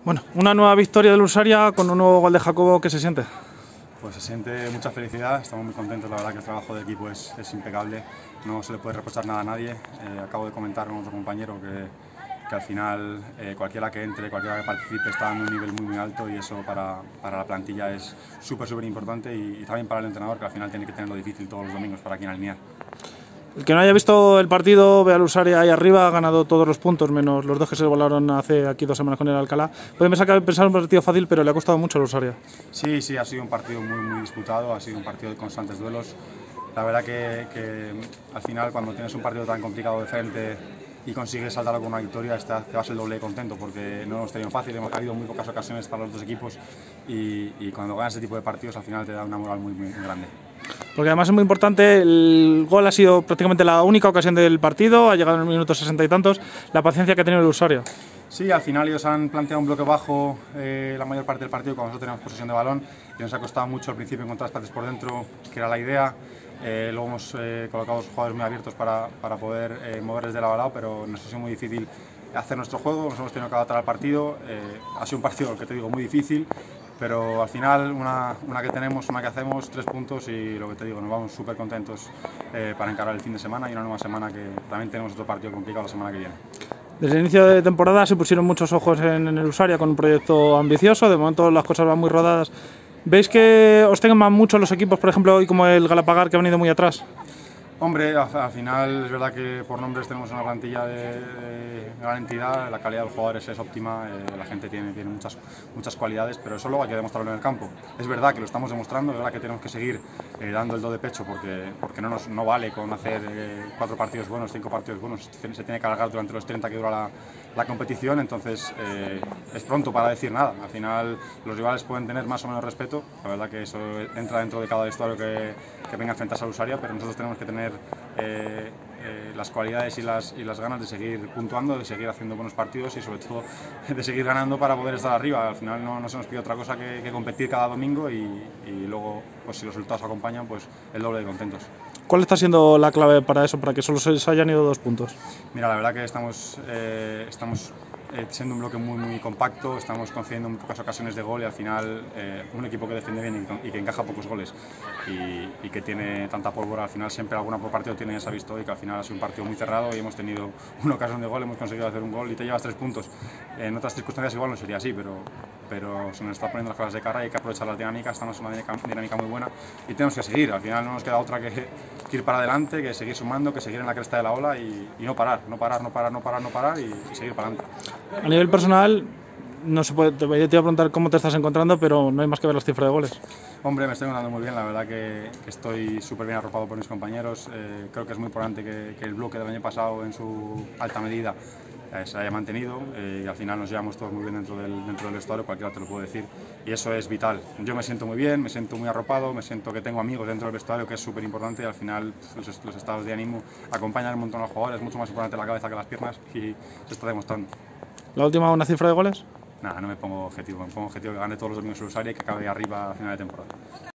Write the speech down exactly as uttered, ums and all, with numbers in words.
Bueno, una nueva victoria del Ursaria con un nuevo gol de Jacobo. ¿Qué se siente? Pues se siente mucha felicidad, estamos muy contentos, la verdad que el trabajo del equipo es, es impecable, no se le puede reprochar nada a nadie. Eh, acabo de comentar con otro compañero que, que al final eh, cualquiera que entre, cualquiera que participe está dando un nivel muy muy alto y eso para, para la plantilla es súper súper importante y, y también para el entrenador, que al final tiene que tenerlo difícil todos los domingos para quien alinear. El que no haya visto el partido, ve al Ursaria ahí arriba, ha ganado todos los puntos, menos los dos que se volaron hace aquí dos semanas con el Alcalá. Puede pensar que pensar un partido fácil, pero le ha costado mucho al Ursaria. Sí, sí, ha sido un partido muy, muy disputado, ha sido un partido de constantes duelos. La verdad que, que al final, cuando tienes un partido tan complicado de frente y consigues saltarlo con una victoria, está, te vas el doble de contento, porque no hemos tenido fácil, hemos habido muy pocas ocasiones para los dos equipos y, y cuando ganas ese tipo de partidos al final te da una moral muy, muy, muy grande. Porque además es muy importante, el gol ha sido prácticamente la única ocasión del partido, ha llegado en el minuto sesenta y tantos, la paciencia que ha tenido el Ursaria. Sí, al final ellos han planteado un bloque bajo eh, la mayor parte del partido cuando nosotros teníamos posesión de balón y nos ha costado mucho al principio encontrar espacios por dentro, que era la idea. Eh, luego hemos eh, colocado los jugadores muy abiertos para, para poder eh, moverles de lado a lado, pero nos ha sido muy difícil hacer nuestro juego, nos hemos tenido que adaptar al partido. Eh, ha sido un partido, que te digo, muy difícil, pero al final una, una que tenemos, una que hacemos, tres puntos y lo que te digo, nos vamos súper contentos eh, para encarar el fin de semana y una nueva semana que también tenemos otro partido complicado la semana que viene. Desde el inicio de temporada se pusieron muchos ojos en, en el Ursaria con un proyecto ambicioso, de momento las cosas van muy rodadas. ¿Veis que os tengan mucho los equipos, por ejemplo, hoy como el Galapagar, que ha venido muy atrás? Hombre, al final es verdad que por nombres tenemos una plantilla de, de gran entidad, la calidad de los jugadores es óptima, eh, la gente tiene, tiene muchas, muchas cualidades, pero eso luego hay que demostrarlo en el campo. Es verdad que lo estamos demostrando, es verdad que tenemos que seguir eh, dando el do de pecho porque, porque no, nos, no vale con hacer eh, cuatro partidos buenos, cinco partidos buenos, se tiene que alargar durante los treinta que dura la, la competición, entonces eh, es pronto para decir nada. Al final los rivales pueden tener más o menos respeto, la verdad que eso entra dentro de cada vestuario que, que venga a enfrentarse al Ursaria, pero nosotros tenemos que tener Eh, eh, las cualidades y las, y las ganas de seguir puntuando, de seguir haciendo buenos partidos y sobre todo de seguir ganando para poder estar arriba. Al final no, no se nos pide otra cosa que, que competir cada domingo y, y luego, pues si los resultados acompañan, pues el doble de contentos. ¿Cuál está siendo la clave para eso, para que solo se hayan ido dos puntos? Mira, la verdad que estamos, eh, estamos eh, siendo un bloque muy muy compacto, estamos concediendo muy pocas ocasiones de gol y al final eh, un equipo que defiende bien y, y que encaja pocos goles y, y que tiene tanta pólvora, al final siempre alguna por partido tiene, se ha visto hoy que al final ha sido un partido muy cerrado y hemos tenido una ocasión de gol, hemos conseguido hacer un gol y te llevas tres puntos. En otras circunstancias igual no sería así, pero, pero se nos está poniendo las cosas de cara y hay que aprovechar las dinámicas, estamos en una dinámica, dinámica muy buena y tenemos que seguir, al final no nos queda otra que, que ir para adelante, que seguir sumando, que seguir en la cresta de la ola y, y no parar, no parar, no parar, no parar, no parar y, y seguir para adelante. A nivel personal, no se puede, te voy a preguntar cómo te estás encontrando, pero no hay más que ver las cifras de goles. Hombre, me estoy encontrando muy bien, la verdad que, que estoy súper bien arropado por mis compañeros. Eh, creo que es muy importante que, que el bloque del año pasado, en su alta medida, eh, se haya mantenido eh, y al final nos llevamos todos muy bien dentro del, dentro del vestuario, cualquiera te lo puede decir, y eso es vital. Yo me siento muy bien, me siento muy arropado, me siento que tengo amigos dentro del vestuario, que es súper importante y al final los, los estados de ánimo acompañan un montón a los jugadores, es mucho más importante la cabeza que las piernas y se está demostrando. ¿La última, una cifra de goles? Nada, no me pongo objetivo, me pongo objetivo que gane todos los domingos el Ursaria y que acabe arriba a final de temporada.